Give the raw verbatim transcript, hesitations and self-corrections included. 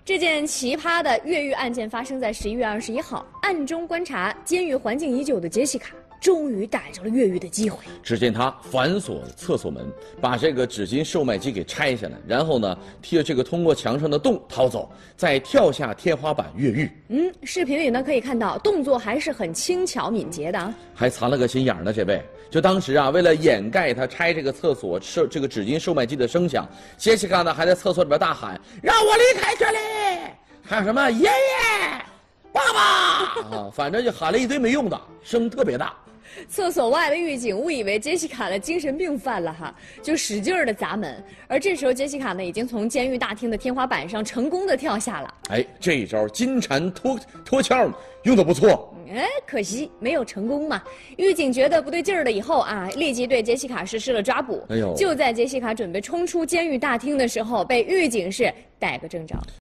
这件奇葩的越狱案件发生在十一月二十一号，暗中观察监狱环境已久的杰西卡终于逮着了越狱的机会。 只见他反锁厕所门，把这个纸巾售卖机给拆下来，然后呢，贴这个通过墙上的洞逃走，再跳下天花板越狱。 嗯，视频里呢可以看到动作还是很轻巧敏捷的啊， 还藏了个心眼呢。这位就当时啊，为了掩盖他拆这个厕所售这个纸巾售卖机的声响，杰西卡呢还在厕所里边大喊：“让我离开这里！”还有什么爷爷、爸爸啊，反正就喊了一堆没用的，声特别大。 厕所外的狱警误以为杰西卡的精神病犯了哈，就使劲儿的砸门。而这时候杰西卡呢，已经从监狱大厅的天花板上成功的跳下了。 哎，这一招金蝉脱脱壳用的不错。 哎，可惜没有成功嘛。狱警觉得不对劲儿了以后啊，立即对杰西卡实施了抓捕。 哎呦！ 就在杰西卡准备冲出监狱大厅的时候，被狱警是逮个正着。